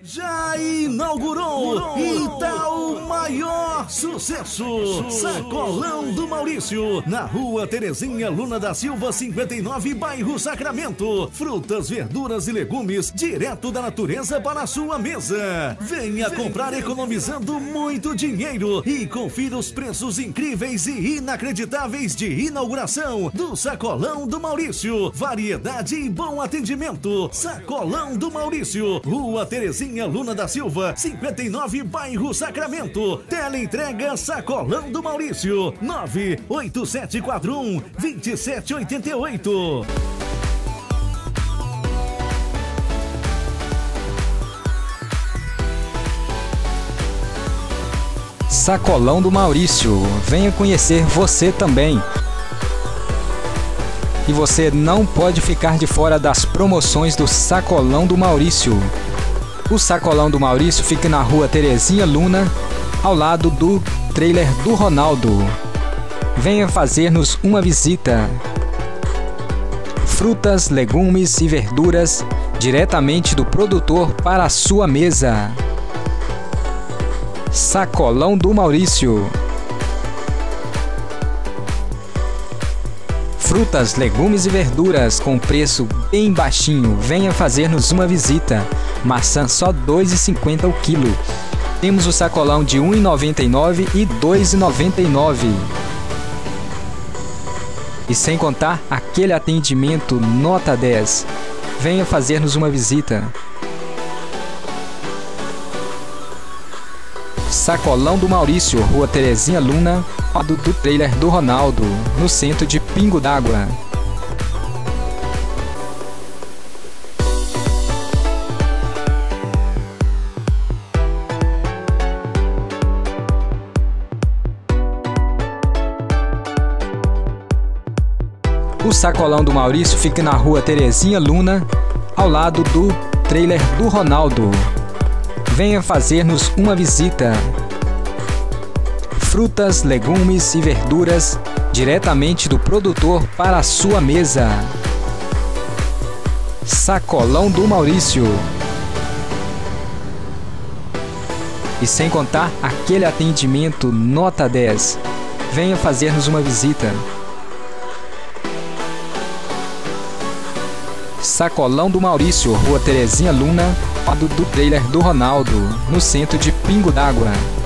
Já inaugurou e tá o maior sucesso! Sacolão do Maurício, na Rua Terezinha Luna da Silva, 59, bairro Sacramento. Frutas, verduras e legumes direto da natureza para a sua mesa. Venha comprar economizando muito dinheiro e confira os preços incríveis e inacreditáveis de inauguração do Sacolão do Maurício. Variedade e bom atendimento. Sacolão do Maurício, Rua Terezinha Luna da Silva, 59, bairro Sacramento. Teleentrega Sacolão do Maurício, 98741-2788. Sacolão do Maurício, venha conhecer você também. E você não pode ficar de fora das promoções do Sacolão do Maurício. O Sacolão do Maurício fica na Rua Terezinha Luna, ao lado do trailer do Ronaldo. Venha fazer-nos uma visita. Frutas, legumes e verduras diretamente do produtor para a sua mesa. Sacolão do Maurício. Frutas, legumes e verduras com preço bem baixinho. Venha fazer-nos uma visita. Maçã só R$ 2,50 o quilo. Temos o sacolão de R$ 1,99 e R$ 2,99. E sem contar aquele atendimento nota 10. Venha fazer-nos uma visita. Sacolão do Maurício, Rua Terezinha Luna, ao lado do trailer do Ronaldo, no centro de Pingo d'Água. O Sacolão do Maurício fica na Rua Terezinha Luna, ao lado do trailer do Ronaldo. Venha fazer-nos uma visita. Frutas, legumes e verduras diretamente do produtor para a sua mesa. Sacolão do Maurício. E sem contar aquele atendimento nota 10. Venha fazer-nos uma visita. Sacolão do Maurício, Rua Terezinha Luna, ao lado do trailer do Ronaldo, no centro de Pingo d'Água.